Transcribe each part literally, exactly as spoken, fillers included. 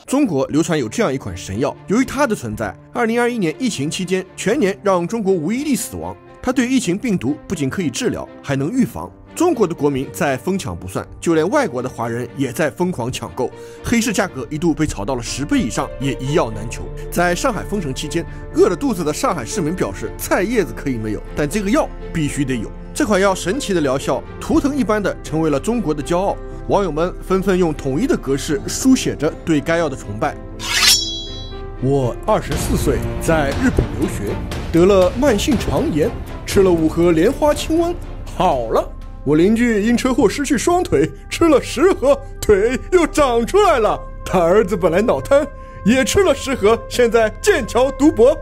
中国流传有这样一款神药，由于它的存在，二零二一年疫情期间全年让中国无一例死亡。它对疫情病毒不仅可以治疗，还能预防。中国的国民在疯抢不算，就连外国的华人也在疯狂抢购，黑市价格一度被炒到了十倍以上，也一药难求。在上海封城期间，饿了肚子的上海市民表示，菜叶子可以没有，但这个药必须得有。这款药神奇的疗效，图腾一般的成为了中国的骄傲。网友们纷纷用统一的格式书写着对该药的崇拜。我二十四岁，在日本留学，得了慢性肠炎，吃了五盒莲花清瘟，好了。我邻居因车祸失去双腿，吃了十盒，腿又长出来了。他儿子本来脑瘫，也吃了十盒，现在剑桥读博。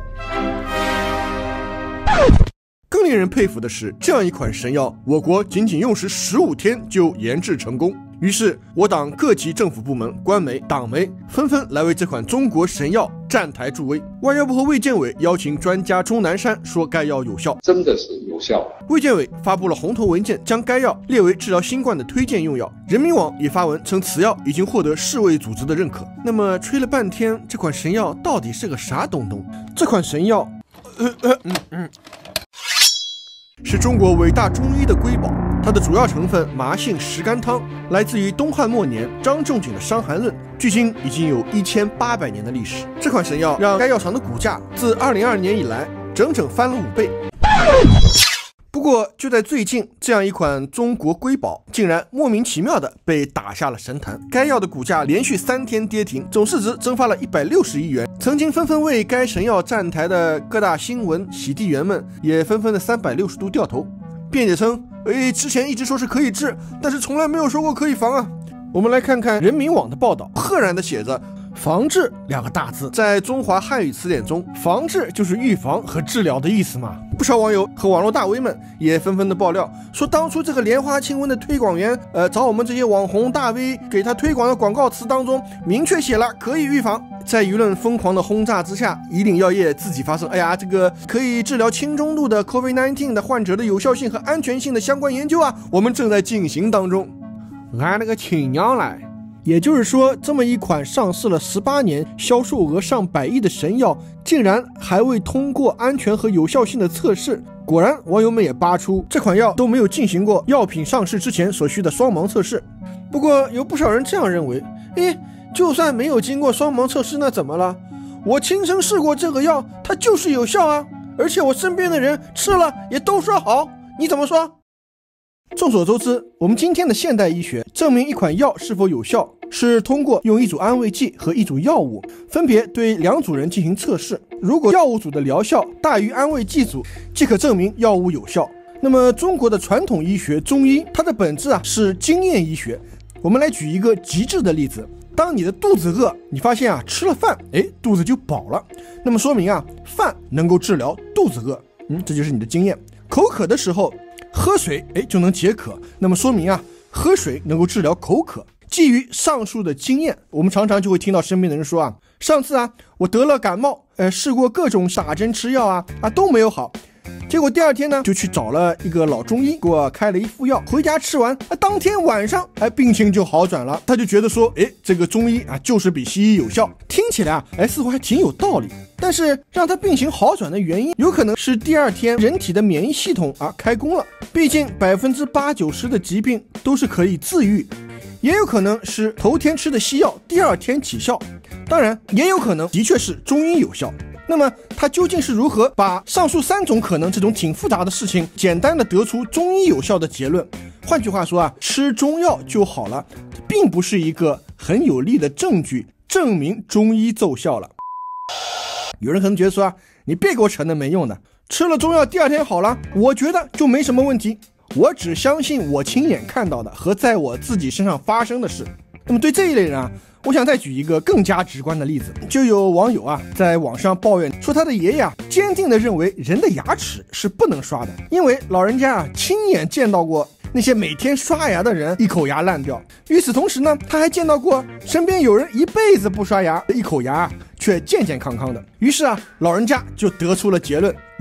更令人佩服的是，这样一款神药，我国仅仅用时十五天就研制成功。于是我党各级政府部门、官媒、党媒纷纷来为这款中国神药站台助威。外交部和卫健委邀请专家钟南山说该药有效， 真的是有效。 卫健委发布了红头文件，将该药列为治疗新冠的推荐用药。人民网也发文称此药已经获得世卫组织的认可。那么吹了半天，这款神药到底是个啥东东？这款神药，呃呃嗯嗯，是中国伟大中医的瑰宝。它的主要成分麻杏石甘汤来自于东汉末年张仲景的《伤寒论》，距今已经有一千八百年的历史。这款神药让该药厂的股价自二零二二年以来整整翻了五倍。不过就在最近，这样一款中国瑰宝竟然莫名其妙的被打下了神坛。该药的股价连续三天跌停，总市值蒸发了一百六十亿元。曾经纷纷为该神药站台的各大新闻洗地员们也纷纷的三百六十度掉头，辩解称哎，之前一直说是可以治，但是从来没有说过可以防啊。我们来看看人民网的报道，赫然的写着防治两个大字。在中华汉语词典中，防治就是预防和治疗的意思嘛。不少网友和网络大 V 们也纷纷的爆料说，当初这个莲花清瘟的推广员呃，找我们这些网红大 V 给他推广的广告词当中明确写了可以预防。在舆论疯狂的轰炸之下，以岭药业自己发声，哎呀，这个可以治疗轻中度的 COVID 十九 的患者的有效性和安全性的相关研究啊，我们正在进行当中。俺那个亲娘来！也就是说，这么一款上市了十八年、销售额上百亿的神药，竟然还未通过安全和有效性的测试。果然，网友们也扒出这款药都没有进行过药品上市之前所需的双盲测试。不过，有不少人这样认为：诶，就算没有经过双盲测试，那怎么了？我亲身试过这个药，它就是有效啊！而且我身边的人吃了也都说好，你怎么说？众所周知，我们今天的现代医学证明一款药是否有效，是通过用一组安慰剂和一组药物分别对两组人进行测试。如果药物组的疗效大于安慰剂组，即可证明药物有效。那么中国的传统医学中医，它的本质啊是经验医学。我们来举一个极致的例子，当你的肚子饿，你发现啊吃了饭，哎，肚子就饱了，那么说明啊饭能够治疗肚子饿，嗯，这就是你的经验。口渴的时候喝水，哎，就能解渴，那么说明啊喝水能够治疗口渴。基于上述的经验，我们常常就会听到身边的人说啊，上次啊我得了感冒，呃试过各种打针吃药啊啊都没有好。结果第二天呢，就去找了一个老中医，给我开了一副药，回家吃完，啊、当天晚上，哎，病情就好转了。他就觉得说，哎，这个中医啊，就是比西医有效。听起来啊，哎，似乎还挺有道理。但是让他病情好转的原因，有可能是第二天人体的免疫系统啊开工了。毕竟百分之八九十的疾病都是可以自愈，也有可能是头天吃的西药，第二天起效。当然，也有可能的确是中医有效。那么他究竟是如何把上述三种可能这种挺复杂的事情简单的得出中医有效的结论？换句话说啊，吃中药就好了，并不是一个很有力的证据证明中医奏效了。有人可能觉得说啊，你别给我扯那没用的，吃了中药第二天好了，我觉得就没什么问题。我只相信我亲眼看到的和在我自己身上发生的事。那么对这一类人啊，我想再举一个更加直观的例子，就有网友啊在网上抱怨说，他的爷爷啊坚定地认为人的牙齿是不能刷的，因为老人家啊亲眼见到过那些每天刷牙的人一口牙烂掉。与此同时呢，他还见到过身边有人一辈子不刷牙，一口牙却健健康康的。于是啊，老人家就得出了结论，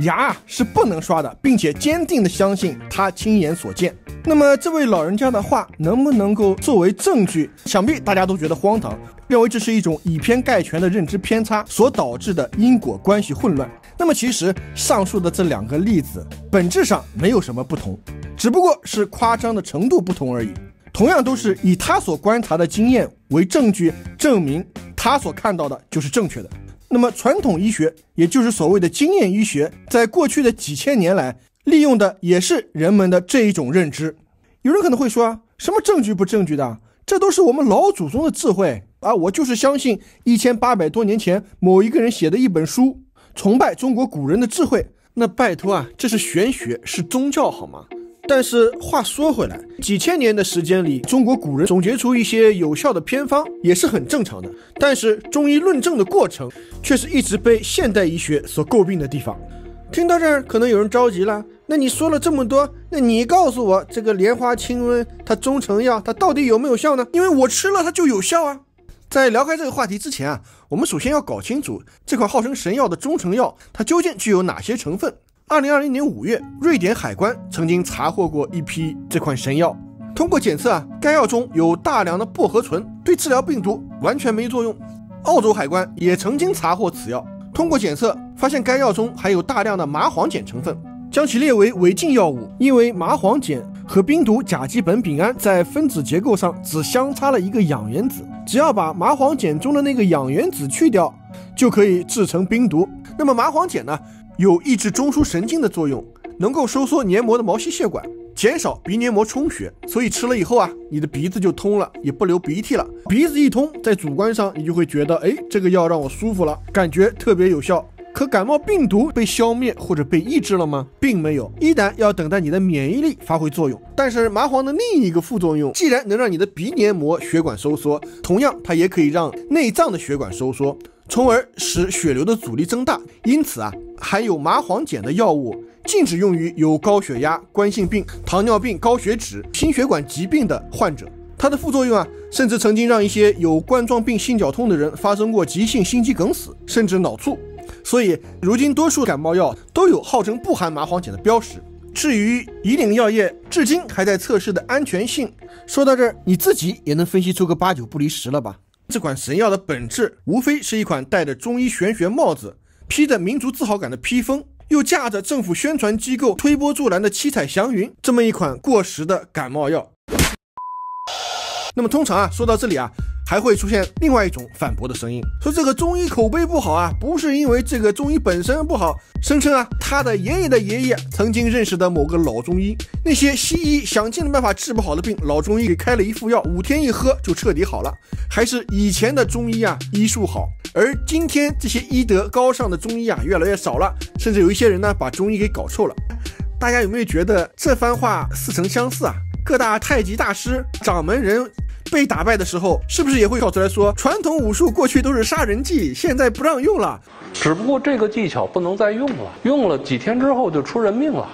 牙啊是不能刷的，并且坚定的相信他亲眼所见。那么这位老人家的话能不能够作为证据？想必大家都觉得荒唐，认为这是一种以偏概全的认知偏差所导致的因果关系混乱。那么其实上述的这两个例子本质上没有什么不同，只不过是夸张的程度不同而已。同样都是以他所观察的经验为证据，证明他所看到的就是正确的。那么传统医学，也就是所谓的经验医学，在过去的几千年来利用的也是人们的这一种认知。有人可能会说，什么证据不证据的，这都是我们老祖宗的智慧啊！我就是相信一千八百多年前某一个人写的一本书，崇拜中国古人的智慧。那拜托啊，这是玄学，是宗教好吗？但是话说回来，几千年的时间里，中国古人总结出一些有效的偏方也是很正常的。但是中医论证的过程却是一直被现代医学所诟病的地方。听到这儿，可能有人着急了，那你说了这么多，那你告诉我，这个莲花清瘟它中成药它到底有没有效呢？因为我吃了它就有效啊。在聊开这个话题之前啊，我们首先要搞清楚这款号称神药的中成药它究竟具有哪些成分。二零二零年五月，瑞典海关曾经查获过一批这款神药，通过检测啊，该药中有大量的薄荷醇，对治疗病毒完全没作用。澳洲海关也曾经查获此药，通过检测发现该药中含有大量的麻黄碱成分，将其列为违禁药物。因为麻黄碱和冰毒甲基苯丙胺在分子结构上只相差了一个氧原子，只要把麻黄碱中的那个氧原子去掉，就可以制成冰毒。那么麻黄碱呢，有抑制中枢神经的作用，能够收缩黏膜的毛细血管，减少鼻黏膜充血，所以吃了以后啊，你的鼻子就通了，也不流鼻涕了。鼻子一通，在主观上你就会觉得，哎，这个药让我舒服了，感觉特别有效。可感冒病毒被消灭或者被抑制了吗？并没有，依然要等待你的免疫力发挥作用。但是麻黄的另一个副作用，既然能让你的鼻黏膜血管收缩，同样它也可以让内脏的血管收缩，从而使血流的阻力增大。因此啊，含有麻黄碱的药物禁止用于有高血压、冠心病、糖尿病、高血脂、心血管疾病的患者。它的副作用啊，甚至曾经让一些有冠状病心绞痛的人发生过急性心肌梗死，甚至脑猝。所以如今多数感冒药都有号称不含麻黄碱的标识。至于以岭药业至今还在测试的安全性，说到这儿，你自己也能分析出个八九不离十了吧？这款神药的本质无非是一款戴着中医玄学帽子、披着民族自豪感的披风，又架着政府宣传机构推波助澜的七彩祥云，这么一款过时的感冒药。那么通常啊，说到这里啊，还会出现另外一种反驳的声音，说这个中医口碑不好啊，不是因为这个中医本身不好，声称啊，他的爷爷的爷爷曾经认识的某个老中医，那些西医想尽了办法治不好的病，老中医给开了一副药，五天一喝就彻底好了，还是以前的中医啊医术好。而今天这些医德高尚的中医啊越来越少了，甚至有一些人呢把中医给搞臭了。大家有没有觉得这番话似曾相似啊？各大太极大师、掌门人被打败的时候，是不是也会跳出来说，传统武术过去都是杀人技，现在不让用了， 只不过这个技巧不能再用了，用了几天之后就出人命了。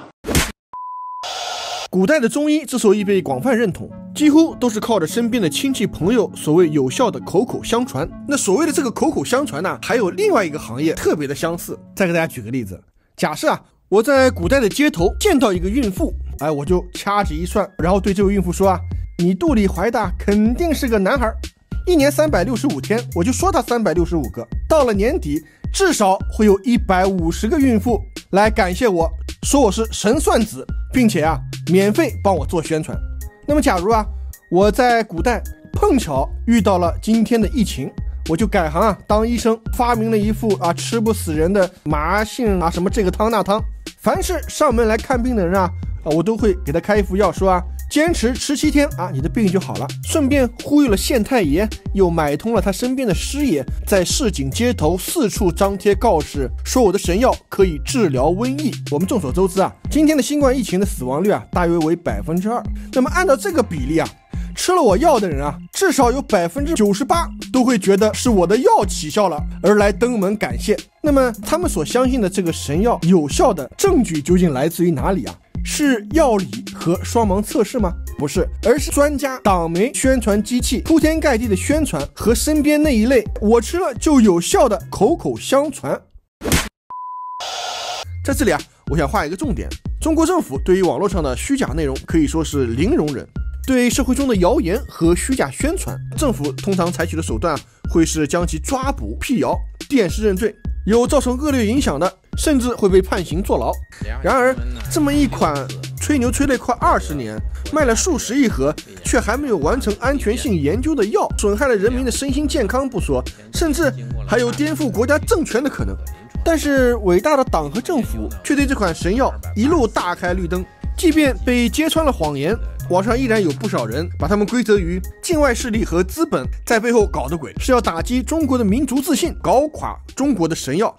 古代的中医之所以被广泛认同，几乎都是靠着身边的亲戚朋友所谓有效的口口相传。那所谓的这个口口相传呢，还有另外一个行业特别的相似。再给大家举个例子，假设啊，我在古代的街头见到一个孕妇，哎，我就掐指一算，然后对这位孕妇说啊，你肚里怀的肯定是个男孩，一年三百六十五天，我就说他三百六十五个，到了年底至少会有一百五十个孕妇来感谢我，说我是神算子，并且啊免费帮我做宣传。那么假如啊我在古代碰巧遇到了今天的疫情，我就改行啊当医生，发明了一副啊吃不死人的麻杏啊什么这个汤那汤，凡是上门来看病的人啊啊我都会给他开一副药，说啊坚持吃七天啊你的病就好了，顺便忽悠了县太爷，又买通了他身边的师爷，在市井街头四处张贴告示，说我的神药可以治疗瘟疫。我们众所周知啊，今天的新冠疫情的死亡率啊大约为百分之二，那么按照这个比例啊，吃了我药的人啊，至少有百分之九十八都会觉得是我的药起效了，而来登门感谢。那么他们所相信的这个神药有效的证据究竟来自于哪里啊？是药理和双盲测试吗？不是，而是专家党媒宣传机器铺天盖地的宣传和身边那一类我吃了就有效的口口相传。 在这里啊，我想画一个重点：中国政府对于网络上的虚假内容可以说是零容忍。对社会中的谣言和虚假宣传，政府通常采取的手段啊，会是将其抓捕、辟谣、电视认罪。有造成恶劣影响的，甚至会被判刑坐牢。然而，这么一款吹牛吹了快二十年，卖了数十亿盒，却还没有完成安全性研究的药，损害了人民的身心健康不说，甚至还有颠覆国家政权的可能。但是，伟大的党和政府却对这款神药一路大开绿灯，即便被揭穿了谎言，网上依然有不少人把他们归责于境外势力和资本在背后搞的鬼，是要打击中国的民族自信，搞垮中国的神药。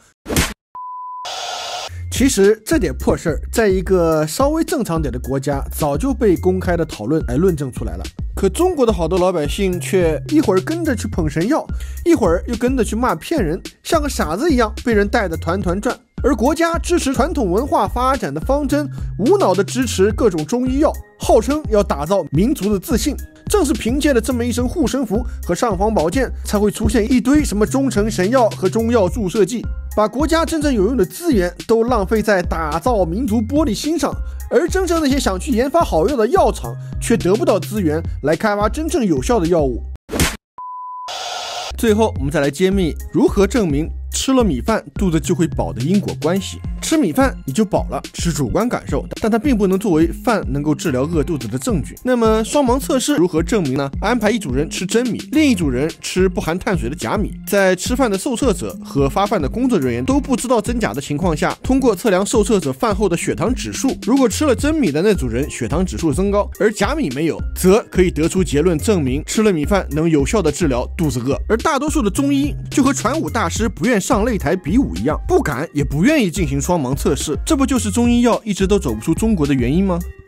其实这点破事儿，在一个稍微正常点的国家，早就被公开的讨论来论证出来了。可中国的好多老百姓却一会儿跟着去捧神药，一会儿又跟着去骂骗人，像个傻子一样被人带得团团转。而国家支持传统文化发展的方针，无脑的支持各种中医药，号称要打造民族的自信。正是凭借着这么一身护身符和尚方宝剑，才会出现一堆什么中成神药和中药注射剂，把国家真正有用的资源都浪费在打造民族玻璃心上。而真正那些想去研发好药的药厂，却得不到资源来开发真正有效的药物。最后，我们再来揭秘如何证明吃了米饭肚子就会饱的因果关系。吃米饭你就饱了，是主观感受，但它并不能作为饭能够治疗饿肚子的证据。那么双盲测试如何证明呢？安排一组人吃真米，另一组人吃不含碳水的假米，在吃饭的受测者和发饭的工作人员都不知道真假的情况下，通过测量受测者饭后的血糖指数，如果吃了真米的那组人血糖指数增高，而假米没有，则可以得出结论，证明吃了米饭能有效的治疗肚子饿。而大多数的中医就和传武大师不愿上擂台比武一样，不敢也不愿意进行双盲测试，这不就是中医药一直都走不出中国的原因吗？